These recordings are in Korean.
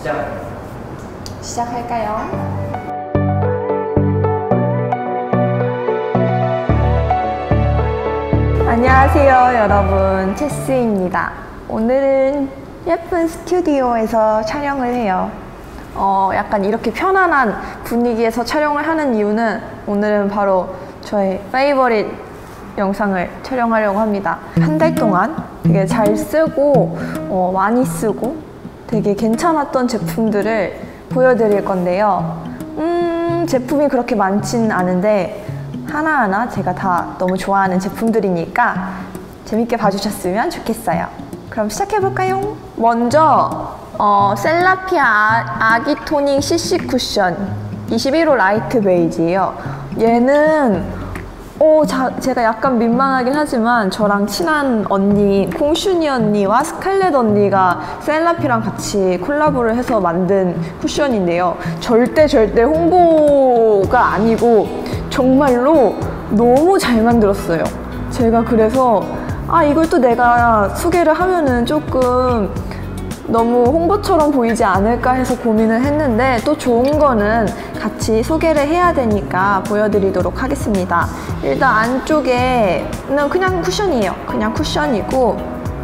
시작할까요? 안녕하세요 여러분, 체스입니다. 오늘은 예쁜 스튜디오에서 촬영을 해요. 약간 이렇게 편안한 분위기에서 촬영을 하는 이유는 오늘은 바로 저의 페이버릿 영상을 촬영하려고 합니다. 한 달 동안 되게 잘 쓰고 많이 쓰고 되게 괜찮았던 제품들을 보여드릴 건데요. 제품이 그렇게 많진 않은데 하나하나 제가 다 너무 좋아하는 제품들이니까 재밌게 봐주셨으면 좋겠어요. 그럼 시작해볼까요? 먼저 셀라피아 아기 토닝 CC 쿠션 21호 라이트 베이지예요. 얘는 제가 약간 민망하긴 하지만 저랑 친한 언니 콩슈니 언니와 스칼렛 언니가 셀라피랑 같이 콜라보를 해서 만든 쿠션인데요. 절대 홍보가 아니고 정말로 너무 잘 만들었어요. 제가 그래서 이걸 또 내가 소개를 하면은 조금 너무 홍보처럼 보이지 않을까 해서 고민을 했는데 또 좋은 거는 같이 소개를 해야 되니까 보여드리도록 하겠습니다. 일단 안쪽에는 그냥 쿠션이에요. 그냥 쿠션이고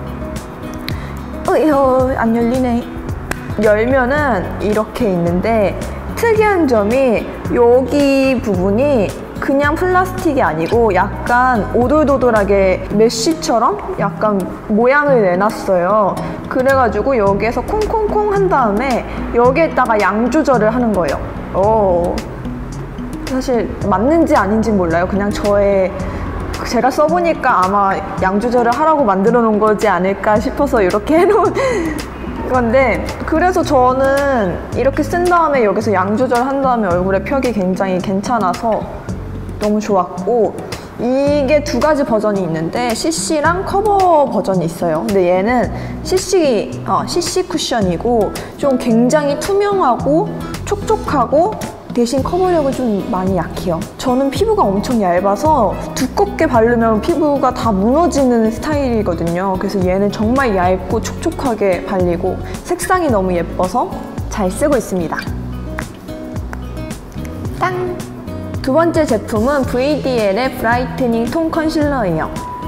안 열리네. 열면은 이렇게 있는데 특이한 점이 여기 부분이 그냥 플라스틱이 아니고 약간 오돌도돌하게 메쉬처럼 약간 모양을 내놨어요. 그래가지고 여기에서 콩콩콩 한 다음에 여기에다가 양 조절을 하는 거예요. 사실 맞는지 아닌지 몰라요. 그냥 제가 써보니까 아마 양 조절을 하라고 만들어 놓은 거지 않을까 싶어서 이렇게 해놓은 건데, 그래서 저는 이렇게 쓴 다음에 여기서 양 조절한 다음에 얼굴에 펴기 굉장히 괜찮아서 너무 좋았고, 이게 두 가지 버전이 있는데 CC랑 커버 버전이 있어요. 근데 얘는 CC 쿠션이고 좀 굉장히 투명하고 촉촉하고 대신 커버력은 좀 많이 약해요. 저는 피부가 엄청 얇아서 두껍게 바르면 피부가 다 무너지는 스타일이거든요. 그래서 얘는 정말 얇고 촉촉하게 발리고 색상이 너무 예뻐서 잘 쓰고 있습니다. 짠! 두 번째 제품은 VDL의 브라이트닝 톤 컨실러예요.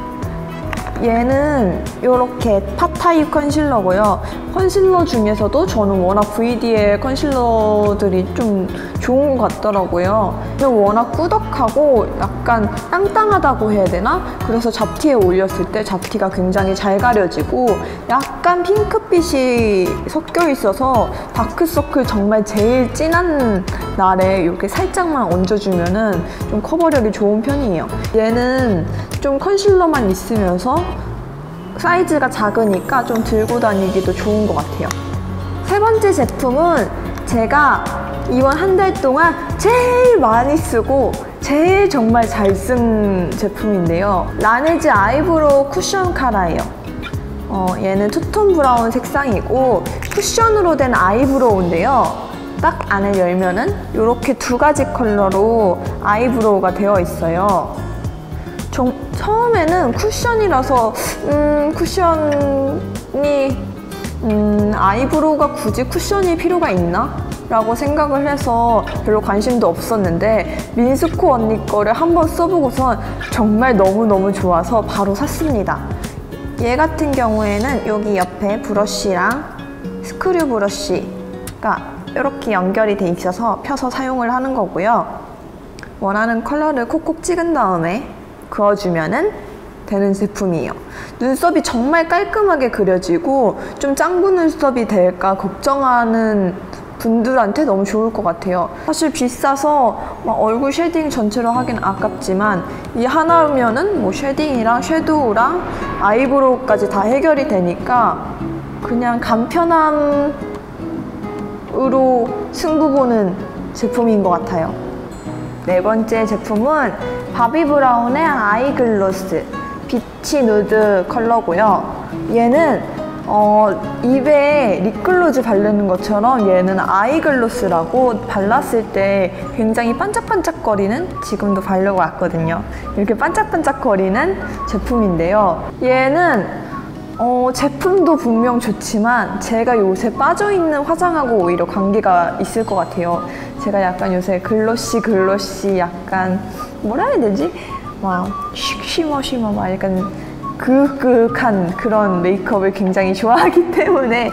얘는 이렇게 팟 타입 컨실러고요. 컨실러 중에서도 저는 워낙 VDL 컨실러들이 좀 좋은 것 같더라고요. 워낙 꾸덕하고 약간 땅땅하다고 해야 되나? 그래서 잡티에 올렸을 때 잡티가 굉장히 잘 가려지고 약간 핑크빛이 섞여 있어서 다크서클 정말 제일 진한 날에 이렇게 살짝만 얹어주면은 좀 커버력이 좋은 편이에요. 얘는 좀 컨실러만 있으면서 사이즈가 작으니까 좀 들고 다니기도 좋은 것 같아요. 세 번째 제품은 제가 이번 한 달 동안 제일 많이 쓰고 제일 정말 잘 쓴 제품인데요. 라네즈 아이브로우 쿠션 카라예요. 얘는 투톤 브라운 색상이고 쿠션으로 된 아이브로우인데요. 딱 안을 열면은 이렇게 두 가지 컬러로 아이브로우가 되어 있어요. 처음에는 쿠션이라서 쿠션이 아이브로우가 굳이 쿠션이 필요가 있나? 라고 생각을 해서 별로 관심도 없었는데 민스코 언니 거를 한번 써보고선 정말 너무너무 좋아서 바로 샀습니다. 얘 같은 경우에는 여기 옆에 브러쉬랑 스크류 브러쉬가 이렇게 연결이 돼 있어서 펴서 사용을 하는 거고요. 원하는 컬러를 콕콕 찍은 다음에 그어주면은 되는 제품이에요. 눈썹이 정말 깔끔하게 그려지고 좀 짱구 눈썹이 될까 걱정하는 분들한테 너무 좋을 것 같아요. 사실 비싸서 막 얼굴 쉐딩 전체로 하긴 아깝지만 이 하나면은 뭐 쉐딩이랑 섀도우랑 아이브로우까지 다 해결이 되니까 그냥 간편함으로 승부 보는 제품인 것 같아요. 네 번째 제품은 바비 브라운의 아이글로스 비치 누드 컬러고요. 얘는 입에 립글로즈 바르는 것처럼 얘는 아이글로스라고 발랐을 때 굉장히 반짝반짝거리는, 지금도 바르고 왔거든요. 이렇게 반짝반짝거리는 제품인데요. 얘는 제품도 분명 좋지만 제가 요새 빠져있는 화장하고 오히려 관계가 있을 것 같아요. 제가 약간 요새 글로시 약간 뭐라 해야 되지? 막 쉬머쉬머 막 약간 그윽그윽한 그런 메이크업을 굉장히 좋아하기 때문에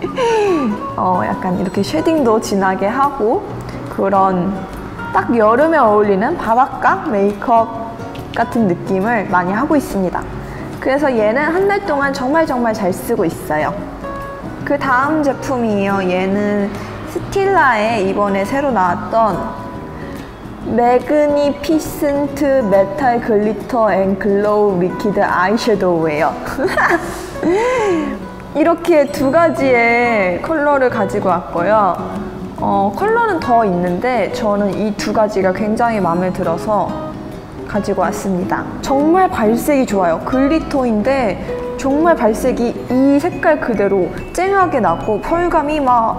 약간 이렇게 쉐딩도 진하게 하고 그런 딱 여름에 어울리는 바닷가 메이크업 같은 느낌을 많이 하고 있습니다. 그래서 얘는 한 달 동안 정말 잘 쓰고 있어요. 그 다음 제품이에요. 얘는 스틸라에 이번에 새로 나왔던 매그니피센트 메탈 글리터 앤 글로우 리퀴드 아이섀도우예요. 이렇게 두 가지의 컬러를 가지고 왔고요. 컬러는 더 있는데 저는 이 두 가지가 굉장히 마음에 들어서 가지고 왔습니다. 정말 발색이 좋아요. 글리터인데 정말 발색이 이 색깔 그대로 쨍하게 나고 펄감이 막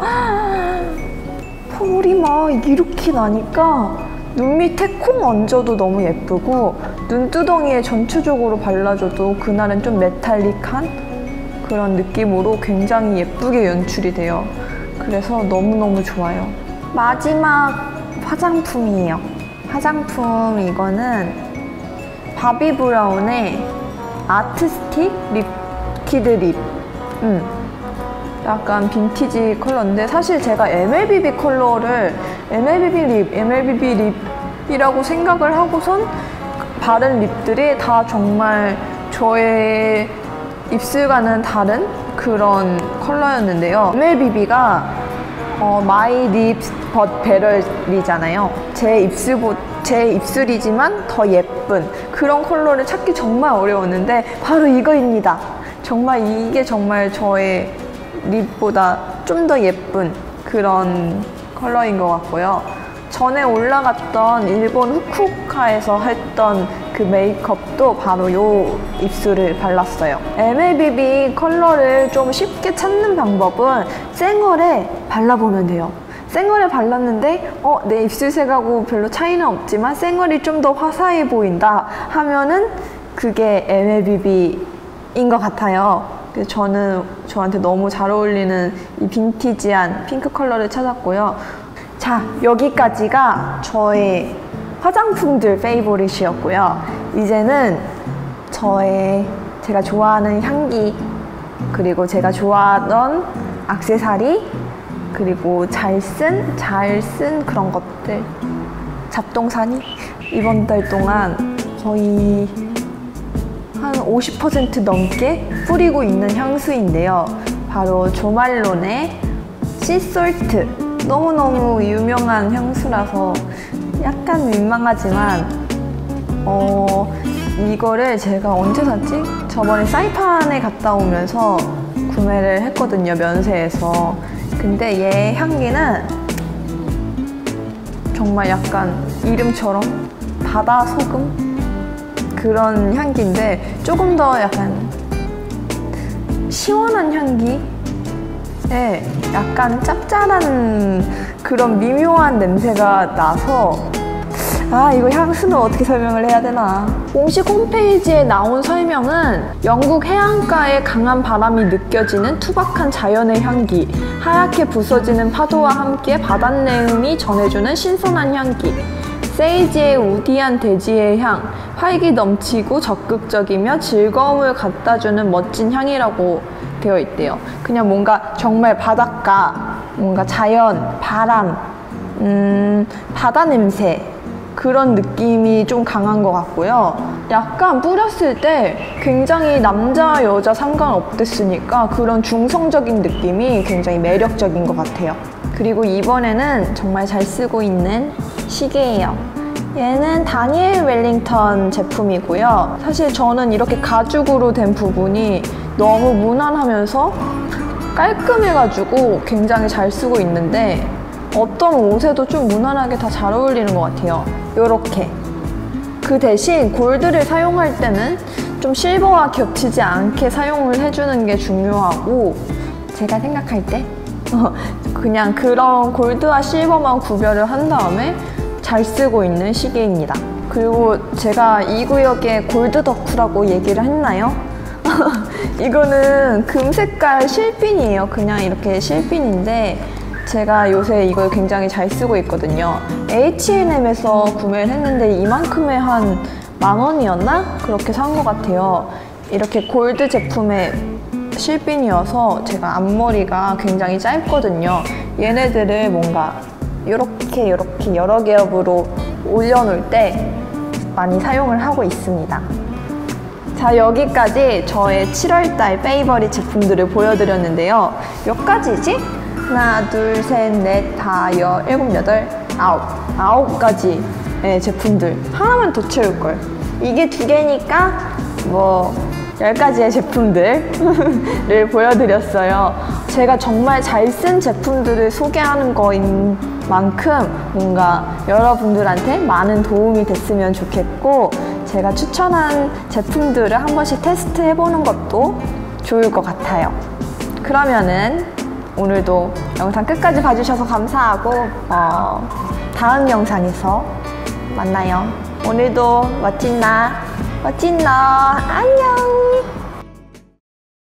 펄이 막 이렇게 나니까 눈 밑에 콩 얹어도 너무 예쁘고 눈두덩이에 전체적으로 발라줘도 그날은 좀 메탈릭한 그런 느낌으로 굉장히 예쁘게 연출이 돼요. 그래서 너무너무 좋아요. 마지막 화장품이에요. 화장품 이거는 바비 브라운의 아트스틱 리퀴드 립. 약간 빈티지 컬러인데 사실 제가 MLBB 컬러를 MLBB 립이라고 생각을 하고선 바른 립들이 다 정말 저의 입술과는 다른 그런 컬러였는데요. MLBB가 My Lips But Better이잖아요. 제 입술이지만 더 예쁜 그런 컬러를 찾기 정말 어려웠는데 바로 이거입니다. 정말 이게 정말 저의 립보다 좀 더 예쁜 그런 컬러인 것 같고요. 전에 올라갔던 일본 후쿠오카에서 했던 그 메이크업도 바로 요 입술을 발랐어요. MLBB 컬러를 좀 쉽게 찾는 방법은 쌩얼에 발라보면 돼요. 쌩얼에 발랐는데 내 입술색하고 별로 차이는 없지만 쌩얼이 좀 더 화사해 보인다 하면은 그게 MLBB인 것 같아요. 그래서 저는 저한테 너무 잘 어울리는 이 빈티지한 핑크 컬러를 찾았고요. 자, 여기까지가 저의 화장품들 페이보릿이었고요. 이제는 제가 좋아하는 향기, 그리고 제가 좋아하던 액세서리, 그리고 잘 쓴 그런 것들, 잡동사니 이번 달 동안 거의 한 50% 넘게 뿌리고 있는 향수인데요. 바로 조말론의 씨솔트. 너무너무 유명한 향수라서 약간 민망하지만 이거를 제가 언제 샀지? 저번에 사이판에 갔다 오면서 구매를 했거든요, 면세에서. 근데 얘 향기는 정말 약간 이름처럼 바다 소금? 그런 향기인데 조금 더 약간 시원한 향기에 약간 짭짤한 그런 미묘한 냄새가 나서 이거 향수는 어떻게 설명을 해야 되나. 공식 홈페이지에 나온 설명은 영국 해안가의 강한 바람이 느껴지는 투박한 자연의 향기, 하얗게 부서지는 파도와 함께 바닷내음이 전해주는 신선한 향기, 세이지의 우디한 대지의 향, 활기 넘치고 적극적이며 즐거움을 갖다주는 멋진 향이라고 되어 있대요. 그냥 뭔가 정말 바닷가, 뭔가 자연, 바람, 바다 냄새 그런 느낌이 좀 강한 것 같고요. 약간 뿌렸을 때 굉장히 남자 여자 상관없댔으니까 그런 중성적인 느낌이 굉장히 매력적인 것 같아요. 그리고 이번에는 정말 잘 쓰고 있는 시계예요. 얘는 다니엘 웰링턴 제품이고요. 사실 저는 이렇게 가죽으로 된 부분이 너무 무난하면서 깔끔해가지고 굉장히 잘 쓰고 있는데 어떤 옷에도 좀 무난하게 다 잘 어울리는 것 같아요. 요렇게. 그 대신 골드를 사용할 때는 좀 실버와 겹치지 않게 사용을 해주는 게 중요하고, 제가 생각할 때 그냥 그런 골드와 실버만 구별을 한 다음에 잘 쓰고 있는 시계입니다. 그리고 제가 이 구역에 골드 덕후라고 얘기를 했나요? 이거는 금색깔 실핀이에요. 그냥 이렇게 실핀인데 제가 요새 이걸 굉장히 잘 쓰고 있거든요. H&M에서 구매를 했는데 이만큼에 한 10,000원이었나? 그렇게 산 것 같아요. 이렇게 골드 제품의 실핀이어서 제가 앞머리가 굉장히 짧거든요. 얘네들을 뭔가 이렇게 여러 겹으로 올려놓을 때 많이 사용을 하고 있습니다. 자, 여기까지 저의 7월달 페이버릿 제품들을 보여드렸는데요. 몇 가지지? 하나, 둘, 셋, 넷, 다, 일곱, 여덟, 아홉 가지의 제품들. 하나만 더 채울걸. 이게 2개니까 뭐 10가지의 제품들을 보여드렸어요. 제가 정말 잘 쓴 제품들을 소개하는 거인 만큼 뭔가 여러분들한테 많은 도움이 됐으면 좋겠고, 제가 추천한 제품들을 한 번씩 테스트 해보는 것도 좋을 것 같아요. 그러면은 오늘도 영상 끝까지 봐주셔서 감사하고 다음 영상에서 만나요. 오늘도 멋진 너 안녕.